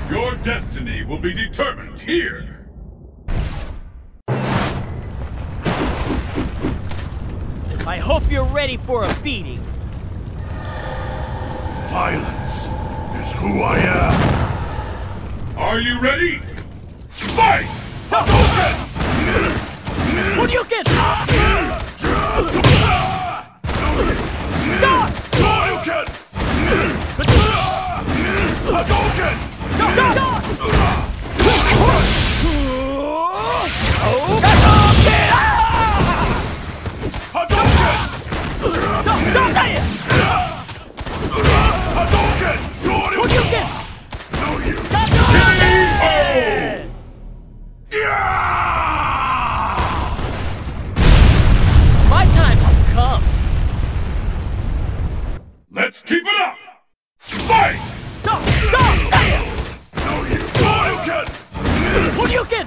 Your destiny will be determined here. I hope you're ready for a beating. Violence is who I am. Are you ready? Fight! Hadouken! Hadouken! My time has come. Let's keep it up! Fight! No, you can! Hadouken!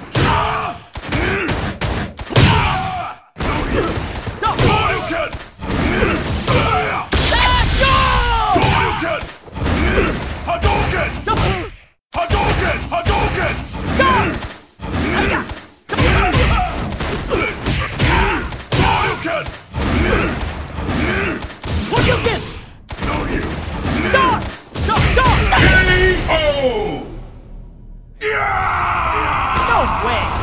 No way!